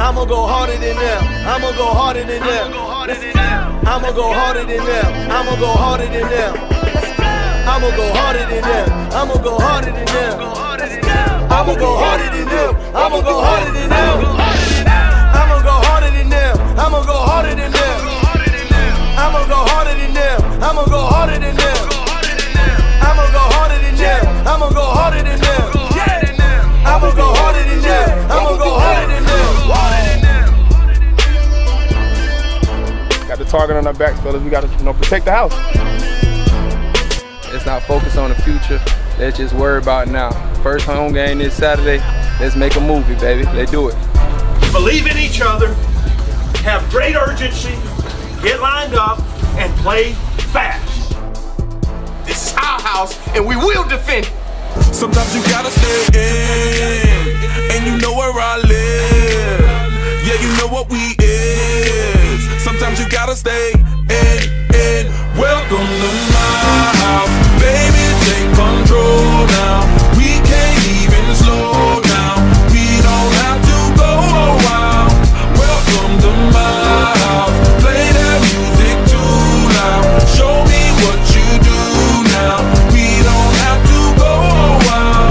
I'ma go harder than them. I'ma go harder than them. I'ma go harder than them. I'ma go harder than them. I'ma go harder than them. I'ma go harder than them. I'ma go harder than them. I'ma go harder than them. I'ma go harder than them. I'ma go harder than them. I'ma go harder than them. I'ma go harder than them. I'ma go harder than them. I'ma go harder than them. I'ma go harder than them. I'ma go harder than them. Got the target on our backs, fellas. We gotta, protect the house. Let's not focus on the future. Let's just worry about now. First home game this Saturday. Let's make a movie, baby. Let's do it. Believe in each other. Have great urgency. Get lined up and play fast. This is our house, and we will defend it. Sometimes you gotta stay in, and you know where I live. Yeah, you know what we is. Sometimes you gotta stay in. Welcome to my house, baby. Take control now. We can't even slow down. We don't have to go a while. Welcome to my house. Play that music too loud. Show me what you do now. We don't have to go a while.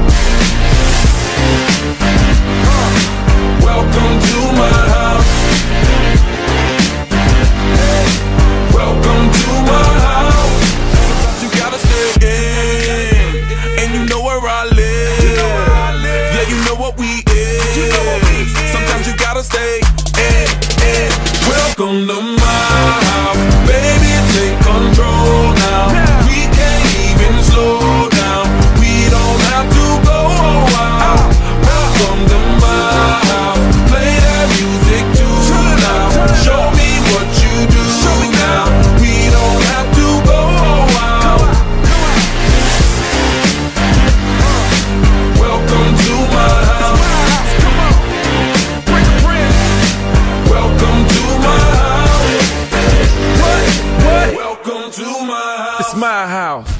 Welcome to my house. Welcome to my house. Sometimes you gotta stay in, and you know where I live. Yeah, you know what we is. Sometimes you gotta stay in. Welcome to my house, baby. Take control now. We can't even slow down. We don't have to go a while. Welcome to my house. Play that music too loud. Show me what you do now. We don't have to go a while. Welcome to my house. Welcome to my house. Welcome to my house. It's my house.